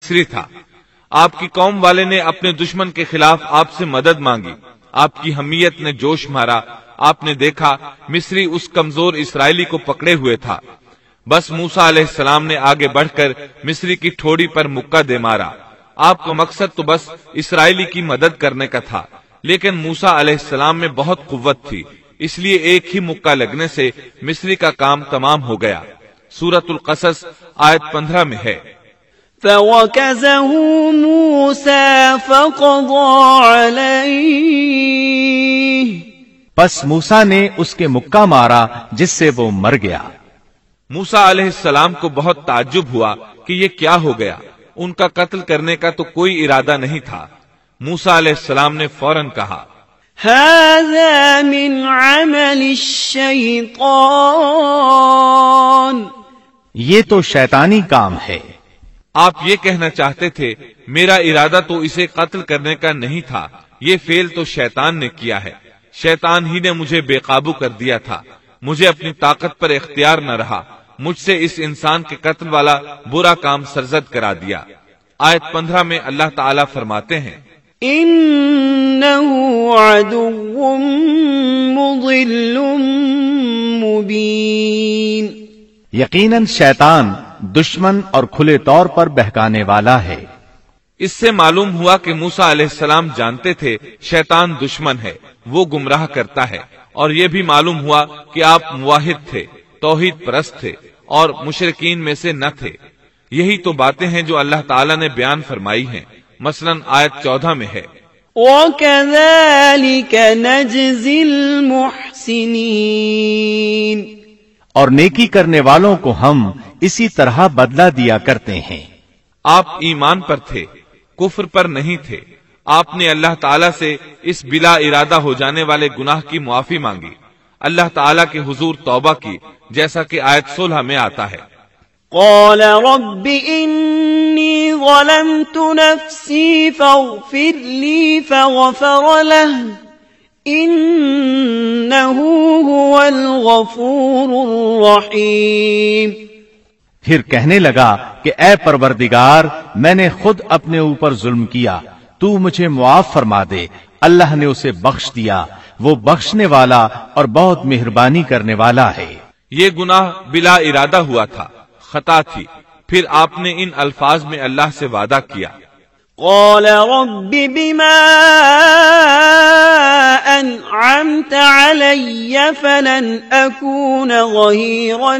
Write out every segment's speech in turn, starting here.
مصری تھا۔ آپ کی قوم والے نے اپنے دشمن کے خلاف آپ سے مدد مانگی، آپ کی حمیت نے جوش مارا، آپ نے دیکھا مصری اس کمزور اسرائیلی کو پکڑے ہوئے تھا۔ بس موسیٰ علیہ السلام نے آگے بڑھ کر مصری کی ٹھوڑی پر مکہ دے مارا۔ آپ کا مقصد تو بس اسرائیلی کی مدد کرنے کا تھا، لیکن موسیٰ علیہ السلام میں بہت قوت تھی، اس لیے ایک ہی مکہ لگنے سے مصری کا کام تمام ہو گیا۔ سورۃ القصص آیت 15 میں ہے، فَوَكَزَهُ مُوسَى فَقَضَى عَلَيْهِ، پس موسیٰ نے اس کے مکہ مارا جس سے وہ مر گیا۔ موسیٰ علیہ السلام کو بہت تعجب ہوا کہ یہ کیا ہو گیا، ان کا قتل کرنے کا تو کوئی ارادہ نہیں تھا۔ موسیٰ علیہ السلام نے فوراً کہا، هَذَا مِنْ عَمَلِ الشَّيْطَانِ، یہ تو شیطانی کام ہے۔ آپ یہ کہنا چاہتے تھے میرا ارادہ تو اسے قتل کرنے کا نہیں تھا، یہ فعل تو شیطان نے کیا ہے، شیطان ہی نے مجھے بے قابو کر دیا تھا، مجھے اپنی طاقت پر اختیار نہ رہا، مجھ سے اس انسان کے قتل والا برا کام سرزد کرا دیا۔ آیت 15 میں اللہ تعالیٰ فرماتے ہیں، إِنَّهُ عَدُوٌّ مُضِلٌّ مُبِينٌ، یقیناً شیطان دشمن اور کھلے طور پر بہکانے والا ہے۔ اس سے معلوم ہوا کہ موسیٰ علیہ السلام جانتے تھے شیطان دشمن ہے، وہ گمراہ کرتا ہے، اور یہ بھی معلوم ہوا کہ آپ موحد تھے، توحید پرست تھے اور مشرکین میں سے نہ تھے۔ یہی تو باتیں ہیں جو اللہ تعالیٰ نے بیان فرمائی ہیں، مثلاً آیت 14 میں ہے، وَكَذَلِكَ نَجْزِي الْمُحْسِنِينَ، اور نیکی کرنے والوں کو ہم اسی طرح بدلہ دیا کرتے ہیں۔ آپ ایمان پر تھے، کفر پر نہیں تھے۔ آپ نے اللہ تعالیٰ سے اس بلا ارادہ ہو جانے والے گناہ کی معافی مانگی، اللہ تعالیٰ کے حضور توبہ کی، جیسا کہ آیت 16 میں آتا ہے، قال رب إني ظلمت نفسي فاغفر لي فغفر له إنه هو الغفور الرحيم۔ پھر کہنے لگا کہ اے پروردگار، میں نے خود اپنے اوپر ظلم کیا، تو مجھے معاف فرما دے۔ اللہ نے اسے بخش دیا، وہ بخشنے والا اور بہت مہربانی کرنے والا ہے۔ یہ گناہ بلا ارادہ ہوا تھا، خطا تھی۔ پھر آپ نے ان الفاظ میں اللہ سے وعدہ کیا، قال رب بما أنعمت علي فلن أكون ظهيرا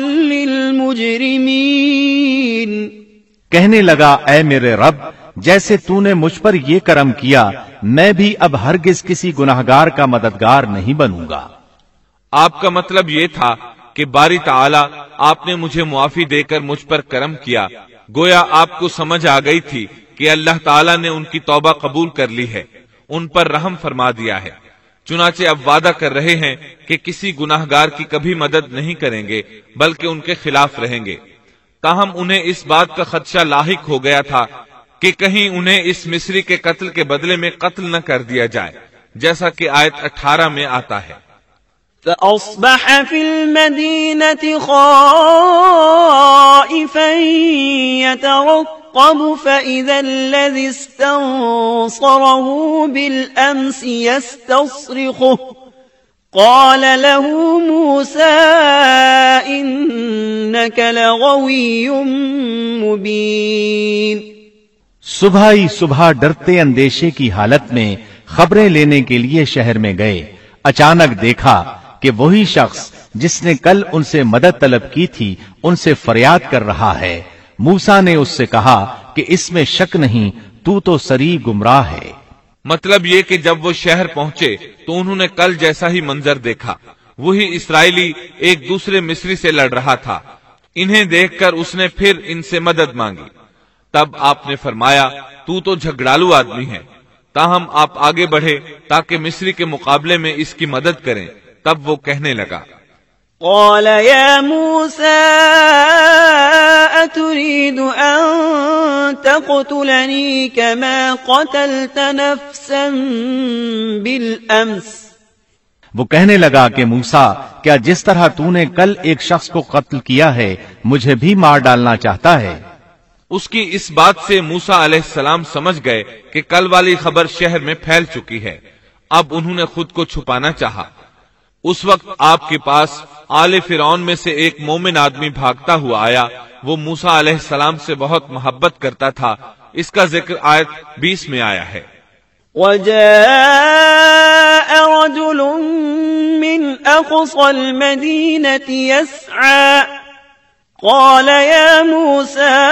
للمجرمين۔ کہنے لگا اے میرے رب، جیسے تو نے مجھ پر یہ کرم کیا، میں بھی اب ہرگز کسی گناہگار کا مددگار نہیں بنوں گا۔ آپ کا مطلب یہ تھا کہ باری تعالی آپ نے مجھے معافی دے کر مجھ پر کرم کیا، گویا آپ کو سمجھ آ گئی تھی کہ اللہ تعالیٰ نے ان کی توبہ قبول کر لی ہے، ان پر رحم فرما دیا ہے۔ چنانچہ اب وعدہ کر رہے ہیں کہ کسی گناہگار کی کبھی مدد نہیں کریں گے بلکہ ان کے خلاف رہیں گے۔ تاہم انہیں اس بات کا خدشہ لاحق ہو گیا تھا کہ کہیں انہیں اس مصری کے قتل کے بدلے میں قتل نہ کر دیا جائے، جیسا کہ آیت 18 میں آتا ہے، فأصبح في المدينة خائفا يترقب فإذا الذي استنصره بالأمس يستصرخه قال له موسى إنك لغوي مبين۔ صبح ہی صبح ڈرتے اندیشے کی حالت میں خبریں لینے کے لیے شہر میں گئے، اچانک دیکھا کہ وہی شخص جس نے کل ان سے مدد طلب کی تھی ان سے فریاد کر رہا ہے۔ موسیٰ نے اس سے کہا کہ اس میں شک نہیں، تو سری گمراہ ہے۔ مطلب یہ کہ جب وہ شہر پہنچے تو انہوں نے کل جیسا ہی منظر دیکھا، وہی اسرائیلی ایک دوسرے مصری سے لڑ رہا تھا۔ انہیں دیکھ کر اس نے پھر ان سے مدد مانگی۔ تب آپ نے فرمایا تو جھگڑالو آدمی ہے، تاہم آپ آگے بڑھے تاکہ مصری کے مقابلے میں اس کی مدد کریں۔ تب وہ کہنے لگا، قال يا موسى أتريد أن تقتلني كما قتلت نفسا بالأمس۔ وہ کہنے لگا کہ موسیٰ، کیا جس طرح تو نے کل ایک شخص کو قتل کیا ہے مجھے بھی مار ڈالنا چاہتا ہے؟ اس کی اس بات سے موسیٰ علیہ السلام سمجھ گئے کہ کل والی خبر شہر میں پھیل چکی ہے۔ اب انہوں نے خود کو چھپانا چاہا۔ اس وقت آپ کے پاس آل فرعون میں سے ایک مومن آدمی بھاگتا ہوا آیا۔ وہ موسیٰ علیہ السلام سے بہت محبت کرتا تھا۔ اس کا ذکر آیت 20 میں آیا ہے۔ وَجَاءَ رَجُلٌ مِّنْ أَقْصَى الْمَدِينَةِ يَسْعَى قَالَ يَا مُوسَىٰ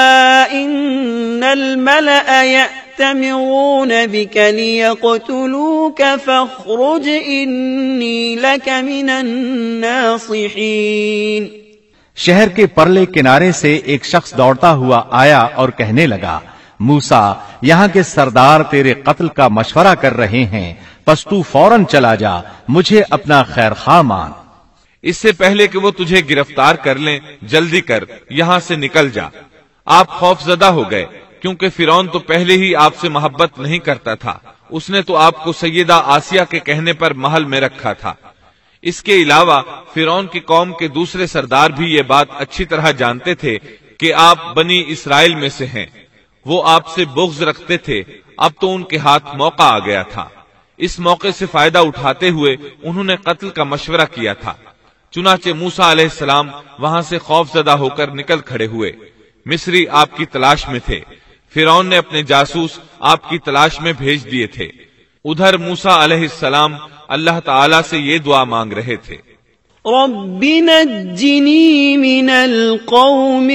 إِنَّ الْمَلَأَ يَأْتَمِرُونَ بِكَ لِيَقْتُلُوكَ فَاخْرُجْ إِنِّي لَكَ مِنَ النَّاصِحِينَ۔ شہر کے پرلے کنارے سے ایک شخص دوڑتا ہوا آیا اور کہنے لگا، موسیٰ، یہاں کے سردار تیرے قتل کا مشورہ کر رہے ہیں، پس تو فوراً چلا جا، مجھے اپنا خیر خواہ مان۔ اس سے پہلے کہ وہ تجھے گرفتار کر لیں، جلدی کر، یہاں سے نکل جا۔ آپ خوف زدہ ہو گئے، کیونکہ فرعون تو پہلے ہی آپ سے محبت نہیں کرتا تھا۔ اس نے تو آپ کو سیدہ آسیہ کے کہنے پر محل میں رکھا تھا۔ اس کے علاوہ فرعون کی قوم کے دوسرے سردار بھی یہ بات اچھی طرح جانتے تھے کہ آپ بنی اسرائیل میں سے ہیں۔ وہ آپ سے بغض رکھتے تھے۔ اب تو ان کے ہاتھ موقع آ گیا تھا۔ اس موقع سے فائدہ اٹھاتے ہوئے انہوں نے قتل کا مشورہ کیا تھا۔ چنانچہ موسیٰ علیہ السلام وہاں سے خوف زدہ ہو کر نکل کھڑے ہوئے۔ مصری آپ کی تلاش میں تھے۔ فرعون نے اپنے جاسوس آپ کی تلاش میں بھیج دیے تھے۔ ادھر موسیٰ علیہ السلام اللہ تعالیٰ سے یہ دعا مانگ رہے تھے، رب نجنی من القوم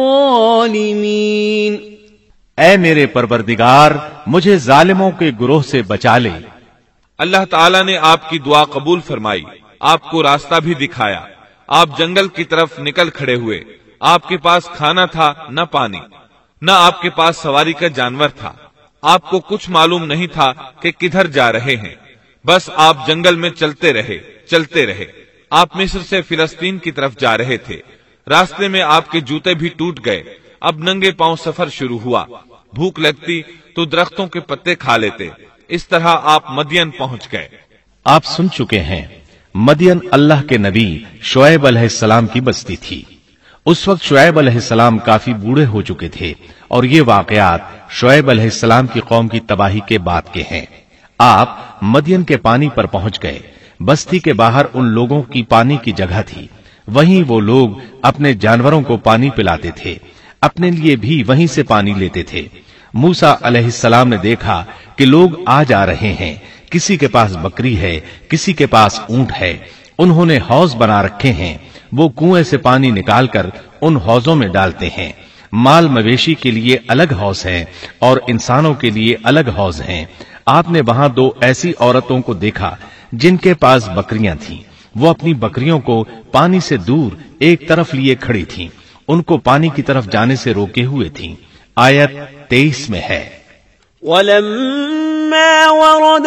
الظالمین۔ اے میرے پروردگار، مجھے ظالموں کے گروہ سے بچا لے۔ اللہ تعالیٰ نے آپ کی دعا قبول فرمائی، آپ کو راستہ بھی دکھایا۔ آپ جنگل کی طرف نکل کھڑے ہوئے۔ آپ کے پاس کھانا تھا، نہ پانی، نہ آپ کے پاس سواری کا جانور تھا۔ آپ کو کچھ معلوم نہیں تھا کہ کدھر جا رہے ہیں۔ بس آپ جنگل میں چلتے رہے۔ آپ مصر سے فلسطین کی طرف جا رہے تھے۔ راستے میں آپ کے جوتے بھی ٹوٹ گئے۔ اب ننگے پاؤں سفر شروع ہوا۔ بھوک لگتی تو درختوں کے پتے کھا لیتے۔ اس طرح آپ مدین پہنچ گئے۔ آپ سن چکے ہیں، مدین اللہ کے نبی شعیب علیہ السلام کی بستی تھی۔ اس وقت شعیب علیہ السلام کافی بوڑھے ہو چکے تھے، اور یہ واقعات شعیب علیہ السلام کی قوم کی تباہی کے بعد کے ہیں۔ آپ مدین کے پانی پر پہنچ گئے۔ بستی کے باہر ان لوگوں کی پانی کی جگہ تھی۔ وہیں وہ لوگ اپنے جانوروں کو پانی پلاتے تھے، اپنے لیے بھی وہیں سے پانی لیتے تھے۔ موسیٰ علیہ السلام نے دیکھا کہ لوگ آ جا رہے ہیں، کسی کے پاس بکری ہے، کسی کے پاس اونٹ ہے۔ انہوں نے حوض بنا رکھے ہیں، وہ کنویں سے پانی نکال کر ان حوضوں میں ڈالتے ہیں۔ مال مویشی کے لیے الگ حوض ہیں اور انسانوں کے لیے الگ حوض ہیں۔ آپ نے وہاں دو ایسی عورتوں کو دیکھا جن کے پاس بکریاں تھیں۔ وہ اپنی بکریوں کو پانی سے دور ایک طرف لیے کھڑی تھیں، ان کو پانی کی طرف جانے سے روکے ہوئے تھیں۔ آیت 23 میں ہے، وَلَمَّا وَرَدَ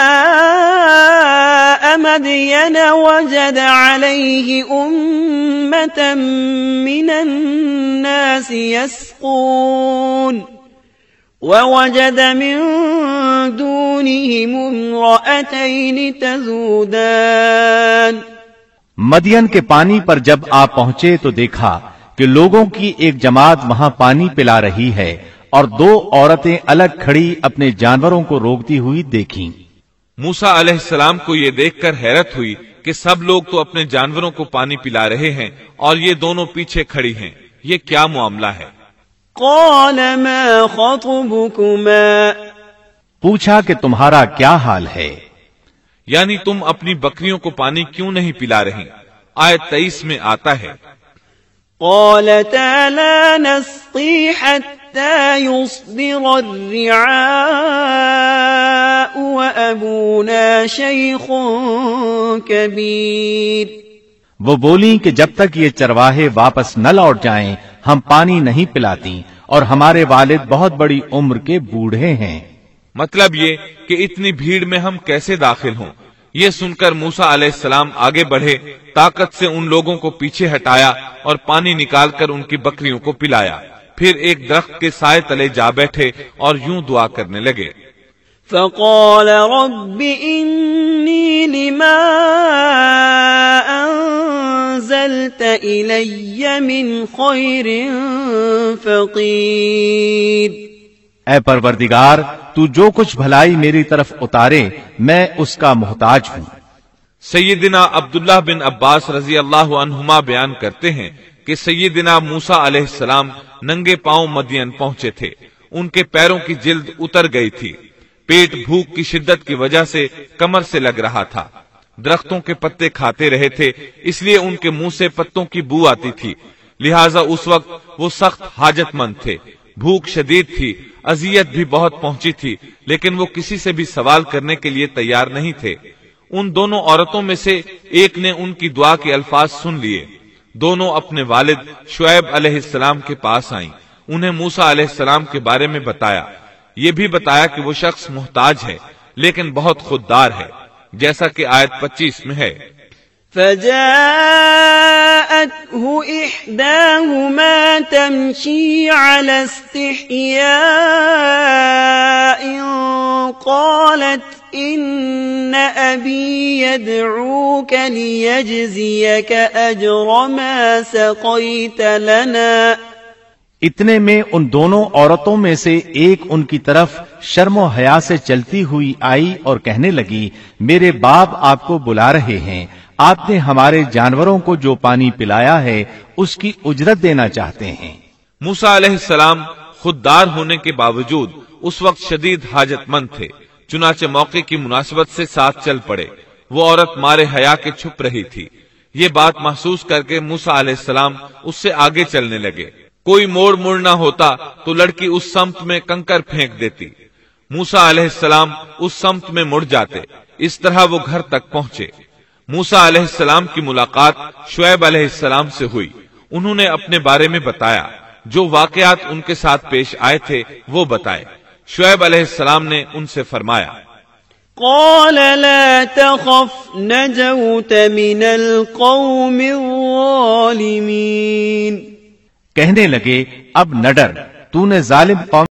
مَاءَ مَدْيَنَ وَجَدَ عَلَيْهِ أُمَّةً مِّنَ النَّاسِ يَسْقُونَ وَوَجَدَ مِن دُونِهِمُ امْرَأَتَيْنِ تَذُودَانِ۔ مدین کے پانی پر جب آپ پہنچے تو دیکھا کہ لوگوں کی ایک جماعت وہاں پانی پلا رہی ہے، اور دو عورتیں الگ کھڑی اپنے جانوروں کو روکتی ہوئی دیکھیں۔ موسیٰ علیہ السلام کو یہ دیکھ کر حیرت ہوئی کہ سب لوگ تو اپنے جانوروں کو پانی پلا رہے ہیں اور یہ دونوں پیچھے کھڑی ہیں، یہ کیا معاملہ ہے؟ قال ما خطبكما، پوچھا کہ تمہارا کیا حال ہے؟ یعنی تم اپنی بکریوں کو پانی کیوں نہیں پلا رہی؟ آیت 23 میں آتا ہے، قالتا لا نسقي حتى يصدر الرعاء وأبونا شيخ كبير۔ وہ بولی کہ جب تک یہ چرواہے واپس نہ لوٹ جائیں ہم پانی نہیں پلاتی، اور ہمارے والد بہت بڑی عمر کے بوڑھے ہیں۔ مطلب یہ کہ اتنی بھیڑ میں ہم کیسے داخل ہوں؟ یہ سن کر موسیٰ علیہ السلام آگے بڑھے، طاقت سے ان لوگوں کو پیچھے ہٹایا اور پانی نکال کر ان کی بکریوں کو پلایا۔ پھر ایک درخت کے سائے تلے جا بیٹھے اور یوں دعا کرنے لگے، فقال رب إني لما أنزلت إلي من خير فقير. اے پروردگار، تو جو کچھ بھلائی میری طرف اتارے میں اس کا محتاج ہوں. سیدنا عبداللہ بن عباس رضی اللہ عنہما بیان کرتے ہیں کہ سیدنا موسیٰ علیہ السلام ننگے پاؤں مدین پہنچے تھے. ان کے پیروں کی جلد اتر گئی تھی. پیٹ بھوک کی شدت کی وجہ سے کمر سے لگ رہا تھا. درختوں کے پتے کھاتے رہے تھے، اس لیے ان کے منہ سے پتوں کی بو آتی تھی. لہٰذا اس وقت وہ سخت حاجت مند تھے. بھوک شدید تھی، اذیت بھی بہت پہنچی تھی، لیکن وہ کسی سے بھی سوال کرنے کے لیے تیار نہیں تھے. ان دونوں عورتوں میں سے ایک نے ان کی دعا کے الفاظ سن لیے. دونوں اپنے والد شعیب علیہ السلام کے پاس آئیں. انہیں موسیٰ علیہ السلام کے بارے میں بتایا. یہ بھی بتایا کہ وہ شخص محتاج ہے لیکن بہت خوددار ہے، جیسا کہ آیت 25 میں ہے. فجاءته إحداهما تمشي على استحياء قالت إن أبي يدعوك ليجزيك أجر ما سقيت لنا. اتنے میں ان دونوں عورتوں میں سے ایک ان کی طرف شرم و حیا سے چلتی ہوئی آئی اور کہنے لگی، میرے باپ آپ کو بلا رہے ہیں. آپ نے ہمارے جانوروں کو جو پانی پلایا ہے اس کی اجرت دینا چاہتے ہیں. موسیٰ علیہ السلام خوددار ہونے کے باوجود اس وقت شدید حاجت مند تھے، چنانچہ موقع کی مناسبت سے ساتھ چل پڑے. وہ عورت مارے حیا کے چھپ رہی تھی. یہ بات محسوس کر کے موسیٰ علیہ السلام اس سے آگے چلنے لگے. کوئی موڑ نہ ہوتا تو لڑکی اس سمت میں کنکر پھینک دیتی. موسیٰ علیہ السلام اس سمت میں مڑ جاتے. اس طرح وہ گھر تک پہنچے. موسیٰ علیہ السلام کی ملاقات شعیب علیہ السلام سے ہوئی. انہوں نے اپنے بارے میں بتایا. جو واقعات ان کے ساتھ پیش آئے تھے وہ بتائے. شعیب علیہ السلام نے ان سے فرمایا، قال لا تخف نجوت من القوم الظالمین. کہنے لگے اب نہ ڈر، تو نے ظالم قوم